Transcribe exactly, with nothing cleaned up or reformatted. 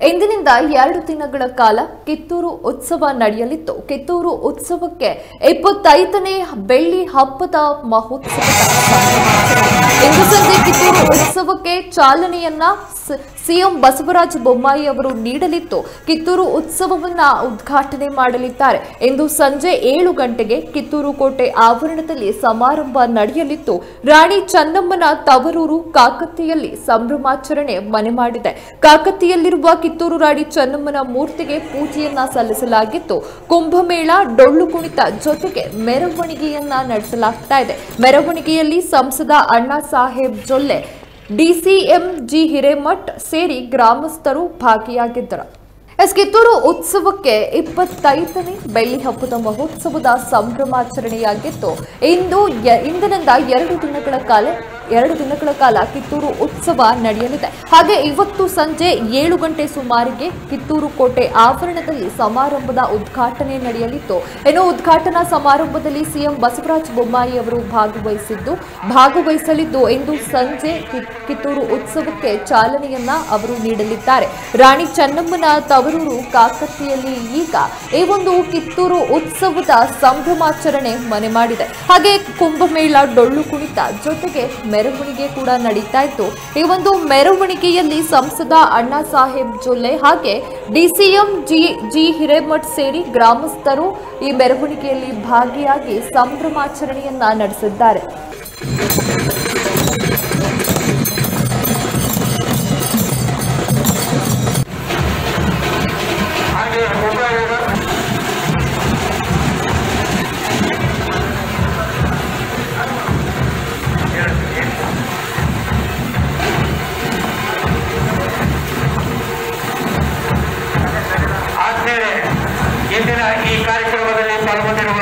ಇಂದಿನಿಂದ ಎರಡು ದಿನಗಳ ಕಾಲ ಕಿತ್ತೂರು ಉತ್ಸವ ನಡೆಯಲಿತ್ತು. ಕಿತ್ತೂರು ಉತ್ಸವಕ್ಕೆ ಇಪ್ಪತ್ತೈದನೇ ಬೆಳ್ಳಿ ಹಬ್ಬದ ಮಹೋತ್ಸವ ಇಂದು ಸಂಜೆ ಕಿತ್ತೂರು ಉತ್ಸವಕ್ಕೆ ಚಾಲನೆಯನ್ನ ಸಿಎಂ ಬಸವರಾಜ ಬೊಮ್ಮಾಯಿ ಅವರು ನೀಡಲಿದ್ದು ಕಿತ್ತೂರು ಉತ್ಸವವನ್ನ ಉದ್ಘಾಟನೆ ಮಾಡಲಿದ್ದಾರೆ. ಇಂದು ಸಂಜೆ ಏಳು ಗಂಟೆಗೆ ಕಿತ್ತೂರು ಕೋಟೆ ಆವರಣದಲ್ಲಿ ಸಮಾರಂಭ ನಡೆಯಲಿದ್ದು ರಾಣಿ ಚೆನ್ನಮ್ಮನ ತವರೂರು ಕಾಕತಿಯಲ್ಲಿ ಸಂಭ್ರಮಾಚರಣೆ ಮನೆ ಮಾಡಿದೆ. ಕಾಕತಿಯಲ್ಲಿರುವ ಕಿತ್ತೂರು ರಾಣಿ ಚೆನ್ನಮ್ಮನ ಮೂರ್ತಿಗೆ ಪೂಜೆಯನ್ನ ಸಲ್ಲಿಸಲಾಗಿತ್ತು. ಕುಂಭಮೇಳ, ಡೊಳ್ಳು ಕುಣಿತ ಜೊತೆಗೆ ಮೆರವಣಿಗೆಯನ್ನ ನಡೆಸಲಾಗ್ತಾ ಇದೆ. ಮೆರವಣಿಗೆಯಲ್ಲಿ ಸಂಸದ ಅಣ್ಣಾ ಸಾಹೇಬ್ ಜೊಲ್ಲೆ, ಡಿಸಿಎಂ ಜಿ ಹಿರೇಮಠ್ ಸೇರಿ ಗ್ರಾಮಸ್ಥರು ಭಾಗಿಯಾಗಿದ್ದರು. ಎಸ್ ಕಿತ್ತೂರು ಉತ್ಸವಕ್ಕೆ ಇಪ್ಪತ್ತೈದನೇ ಬೆಳ್ಳಿ ಹಬ್ಬದ ಮಹೋತ್ಸವದ ಸಂಭ್ರಮಾಚರಣೆಯಾಗಿತ್ತು. ಇಂದು ಇಂದಿನಿಂದ ಎರಡು ದಿನಗಳ ಕಾಲ ಎರಡು ದಿನಗಳ ಕಾಲ ಕಿತ್ತೂರು ಉತ್ಸವ ನಡೆಯಲಿದೆ. ಹಾಗೆ ಇವತ್ತು ಸಂಜೆ ಏಳು ಗಂಟೆ ಸುಮಾರಿಗೆ ಕಿತ್ತೂರು ಕೋಟೆ ಆವರಣದಲ್ಲಿ ಸಮಾರಂಭದ ಉದ್ಘಾಟನೆ ನಡೆಯಲಿತ್ತು. ಇನ್ನು ಉದ್ಘಾಟನಾ ಸಮಾರಂಭದಲ್ಲಿ ಸಿಎಂ ಬಸವರಾಜ ಬೊಮ್ಮಾಯಿ ಅವರು ಭಾಗವಹಿಸಿದ್ದು ಭಾಗವಹಿಸಲಿದ್ದು ಇಂದು ಸಂಜೆ ಕಿತ್ತೂರು ಉತ್ಸವಕ್ಕೆ ಚಾಲನೆಯನ್ನ ಅವರು ನೀಡಲಿದ್ದಾರೆ. ರಾಣಿ ಚೆನ್ನಮ್ಮನ ತವರೂರು ಕಾಕತಿಯಲ್ಲಿ ಈಗ ಈ ಒಂದು ಕಿತ್ತೂರು ಉತ್ಸವದ ಸಂಭ್ರಮಾಚರಣೆ ಮನೆ ಮಾಡಿದೆ. ಹಾಗೆ ಕುಂಭಮೇಳ, ಡೊಳ್ಳು ಕುಣಿತ ಜೊತೆಗೆ ಮೆರವಣಿಗೆ ಕೂಡ ನಡೀತಾ ಇತ್ತು. ಈ ಒಂದು ಮೆರವಣಿಗೆಯಲ್ಲಿ ಸಂಸದ ಅಣ್ಣಾ ಸಾಹೇಬ್ ಜೊಲ್ಲೆ ಹಾಗೆ ಡಿಸಿಎಂ ಜಿ ಜಿ ಹಿರೇಮಠ್ ಸೇರಿ ಗ್ರಾಮಸ್ಥರು ಈ ಮೆರವಣಿಗೆಯಲ್ಲಿ ಭಾಗಿಯಾಗಿ ಸಂಭ್ರಮಾಚರಣೆಯನ್ನ ನಡೆಸಿದ್ದಾರೆ. ಇಂದಿನ ಈ ಕಾರ್ಯಕ್ರಮದಲ್ಲಿ ಪಾಲ್ಗೊಂಡಿರುವ